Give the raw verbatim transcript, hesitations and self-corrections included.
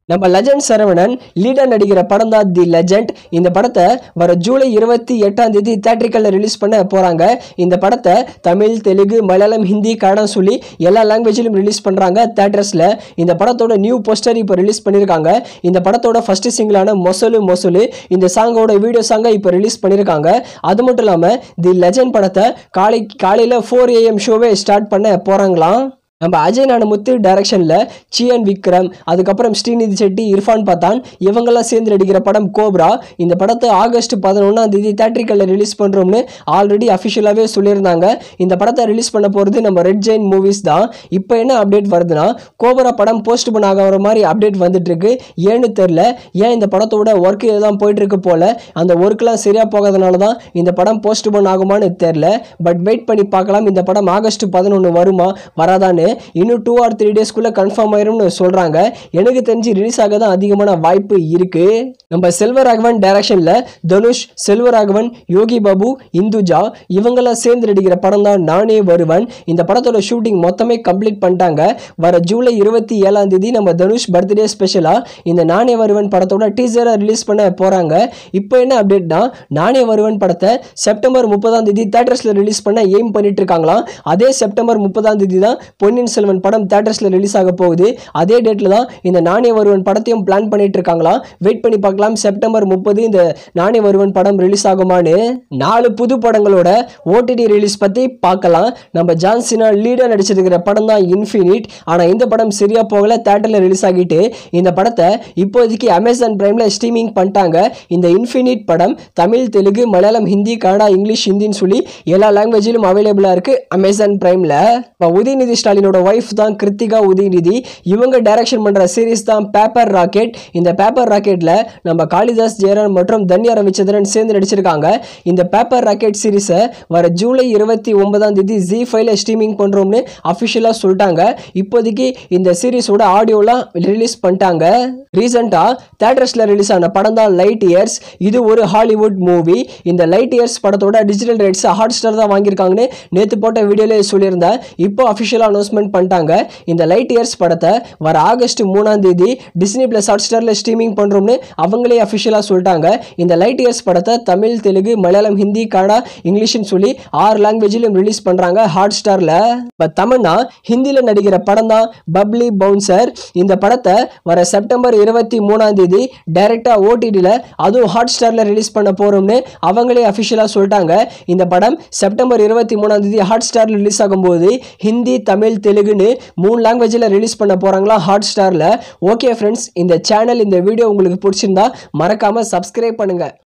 நம்ம லெஜண்ட் சரவணன் லீடா நடிக்கிற படம் தான் தி லெஜண்ட். இந்த படத்தை வர ஜூலை இருபத்தி எட்டாம் தேதி தியேட்டரிக்கல்ல ரிலீஸ் பண்ண போறாங்க. இந்த படத்தை தமிழ், தெலுங்கு, மலையாளம், ஹிந்தி, கன்னடம் சொல்லி எல்லா லாங்குவேஜிலும் ரிலீஸ் பண்றாங்க தியேட்டர்ஸ்ல. இந்த படத்தோட நியூ போஸ்டர் இப்போ ரிலீஸ் பண்ணிருக்காங்க. இந்த படத்தோட ஃபர்ஸ்ட் சிங்கிளான மொசலு மொசலு இந்த சாங்கோட வீடியோ சாங்கை இப்போ ரிலீஸ் பண்ணிருக்காங்க. அது மட்டும் இல்லாம தி லெஜண்ட் படத்தை காலை காலையில ஃபோர் ஏஎம் ஷோவே ஸ்டார்ட் பண்ண போறாங்களாம். நம்ம அஜய் நானமுத்து டைரக்ஷன்ல சிஎன் விக்ரம், அதுக்கப்புறம் ஸ்ரீநிதி செட்டி, இர்ஃபான் பத்தான் இவங்கெல்லாம் சேர்ந்து நடிக்கிற படம் கோப்ரா. இந்த படத்தை ஆகஸ்ட் பதினொன்னாம் தேதி தியேட்டரிக்கல்ல ரிலீஸ் பண்றோம்னு ஆல்ரெடி அஃபிஷியலாவே சொல்லியிருந்தாங்க. இந்த படத்தை ரிலீஸ் பண்ண போறது நம்ம ரெட் ஜெயின் மூவிஸ் தான். இப்போ என்ன அப்டேட் வருதுன்னா, கோப்ரா படம் போஸ்ட்போன் ஆகிற மாதிரி அப்டேட் வந்துட்டு இருக்கு. ஏன்னு தெரியல, ஏன் இந்த படத்தோட ஒர்க் தான் போயிட்டு இருக்கு போல. அந்த ஒர்க்லாம் சரியா போகாதனால தான் இந்த படம் போஸ்ட்போன் ஆகுமான்னு தெரியல. பட் வெயிட் பண்ணி பார்க்கலாம், இந்த படம் ஆகஸ்ட் பதினொன்று வருமா வராதான்னு இன்னும் டூ ஆர் த்ரீ டேஸ்க்குள்ள கன்ஃபார்ம் ஆயிரும்னு சொல்றாங்க. எனக்கு தெரிஞ்சு ரிலீஸ் ஆக தான் அதிகமான வாய்ப்பு இருக்கு. நம்ம செல்வராகவன் டைரக்ஷன்ல தனுஷ், செல்வராகவன், யோகி பாபு, இந்துஜா இவங்கெல்லாம் சேர்ந்து நடிக்கிற படம் தான் நானே வருவன். இந்த படத்தோட ஷூட்டிங் மொத்தமே கம்ப்ளீட் பண்ணிட்டாங்க. வர ஜூலை இருபத்தி ஏழாம் தேதி நம்ம தனுஷ் பர்த்டே ஸ்பெஷலா இந்த நானே வருவன் படத்தோட டீசரை ரிலீஸ் பண்ண போறாங்க. இப்போ என்ன அப்டேட்னா, நானே வருவன் படத்தை செப்டம்பர் முப்பதாம் தேதி தியேட்டர்ஸ்ல ரிலீஸ் பண்ண எய்ம் பண்ணிட்டு இருக்காங்களாம். அதே செப்டம்பர் முப்பதாம் தேதி தான் பொன்னியின் செல்வன் படம் தியேட்டர்ஸ்ல ரிலீஸ் ஆக போகுது. அதே டேட்ல தான் இந்த நானே வருவன் படத்தையும் பிளான் பண்ணிட்டு இருக்காங்களாம். வெயிட் பண்ணி பார்க்கலாம், செப்டம்பர் முப்பது இந்த நானே வருவன் படம் ரிலீஸ் ஆகுமான்னு. நாலு புது படங்களோட ஓடிடி ரிலீஸ் பத்தி பார்க்கலாம். நம்ம ஜான்சினா லீடா நடிச்சிருக்கிற படம் தான் இன்ஃபினிட். ஆனா இந்த படம் சரியா போகல, தியேட்டர்ல ரிலீஸ் ஆகிட்டு இந்த படத்தை இப்போதைக்கு அமேசான் பிரைம்ல ஸ்ட்ரீமிங் பண்ணிட்டாங்க. இந்த இன்ஃபினிட் படம் தமிழ், தெலுங்கு, மலையாளம், ஹிந்தி, கன்னடா, இங்கிலீஷ், ஹிந்தின்னு சொல்லி எல்லா லாங்குவேஜிலும் அவைலபிளா இருக்கு அமேசான் பிரைம்ல. உதயநிதி ஸ்டாலினோட வைஃப் தான் கிருத்திகா உதயநிதி. இவங்க டைரக்ஷன் பண்ற சீரிஸ் தான் பேப்பர் ராக்கெட். இந்த பேப்பர் ராக்கெட்ல நம்ம காளிதாஸ் ஜெயராம் மற்றும் தன்யா ரவிச்சந்திரன் சேர்ந்து நடிச்சிருக்காங்க. இந்த பேப்பர் ராக்கெட் சீரிஸை வர ஜூலை இருபத்தி ஒன்பதாம் தேதி ஜி ஃபைவ்ல ஸ்ட்ரீமிங் பண்றோம்னு அபிஷியலா சொல்லிட்டாங்க. இப்போதைக்கு இந்த சீரிஸோட ஆடியோலாம் ரிலீஸ் பண்ணிட்டாங்க. ரீசெண்டா தியேட்டர்ஸ்ல ரிலீஸ் ஆன படம் தான் லைட் இயர்ஸ். இது ஒரு ஹாலிவுட் மூவி. இந்த லைட் இயர்ஸ் படத்தோட டிஜிட்டல் ரைட்ஸ் ஹாட் ஸ்டார் தான் வாங்கியிருக்காங்கன்னு நேற்று போட்ட வீடியோல சொல்லியிருந்தேன். இப்போ அபிஷியலா அனௌன்ஸ்மெண்ட் பண்ணிட்டாங்க. இந்த லைட் இயர்ஸ் படத்தை வர ஆகஸ்ட் மூணாம் தேதி டிஸ்னி பிளஸ் ஹாட் ஸ்டார்ல ஸ்ட்ரீமிங் பண்றோம்னு அவங்களே அபிஷியலா சொல்லிட்டாங்க. இந்த லைட் இயர்ஸ் படத்தை தமிழ், தெலுங்கு, மலையாளம், ஹிந்தி, கன்னடா, இங்கிலீஷ்னு சொல்லி ஆறு லாங்குவேஜிலும் ரிலீஸ் பண்றாங்க ஹாட் ஸ்டார்ல. தமிழ்னா ஹிந்தியில நடிக்கிற படம் தான் பப்ளி பவுன்சர். இந்த படத்தை வர செப்டம்பர் இருபத்தி மூணாம் தேதி டைரக்டா ஓடிடில அதுவும் ஹாட் ஸ்டார்ல ரிலீஸ் பண்ண போறோம்னு அவங்களே அபிஷியலா சொல்லிட்டாங்க. இந்த படம் செப்டம்பர் இருபத்தி மூணாம் தேதி ஹாட் ஸ்டார்ல ரிலீஸ் ஆகும்போது ஹிந்தி, தமிழ், தெலுங்குன்னு மூணு லாங்குவேஜில் ரிலீஸ் பண்ண போறாங்களா ஹாட் ஸ்டார்ல. ஓகே ஃப்ரெண்ட்ஸ், இந்த சேனல் இந்த வீடியோ உங்களுக்கு பிடிச்சிருந்தா மறக்காம சப்ஸ்கிரைப் பண்ணுங்க.